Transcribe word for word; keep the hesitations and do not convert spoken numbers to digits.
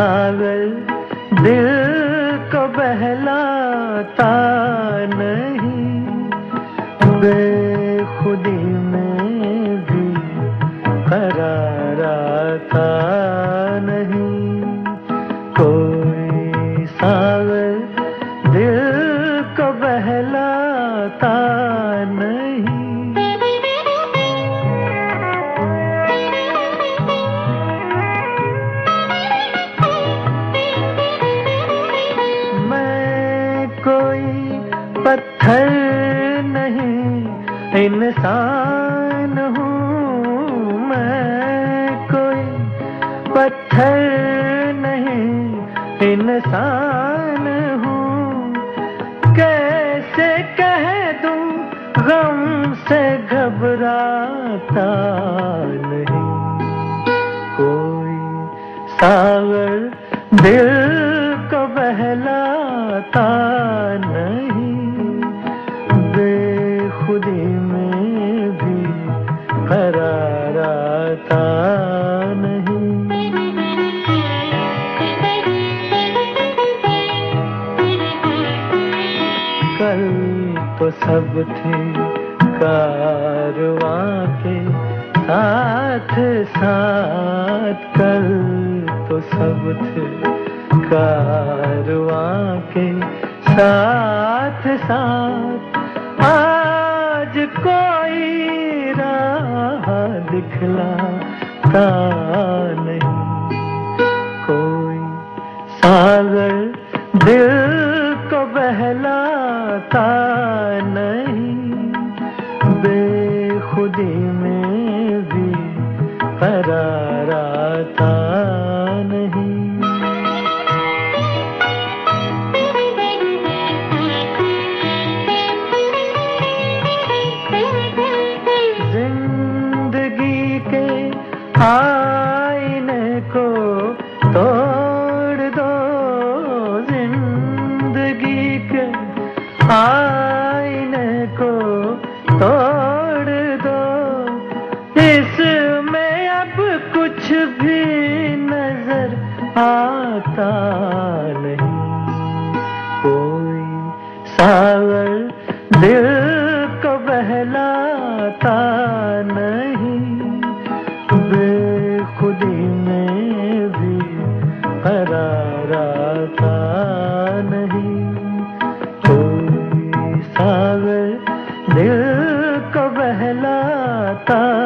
सागर दिल को बहलाता नहीं, बेखुदी में भी करार आता नहीं। कोई सागर दिल को बहलाता नहीं। मैं कोई पत्थर नहीं इंसान हूँ, मैं कोई पत्थर नहीं इंसान हूँ। कैसे कह दूँ गम से घबराता नहीं। कोई सागर दिल को बहलाता नहीं, बेखुदी में भी करार आता नहीं। कल तो सब थे कारवां के साथ साथ, कल तो सब थे कारवां के साथ साथ। आज कोई राह दिखलाता नहीं। कोई सागर दिल को बहलाता नहीं, बेखुदी में भी करार आता नहीं। जिंदगी के आईने को तोड़ दो, जिंदगी के आईने को तोड़ दो। इसमें अब कुछ भी नजर आता नहीं। कोई सागर दिल को बहलाता नहीं, बेखुदी में भी करार आता नहीं। कोई सागर दिल को बहलाता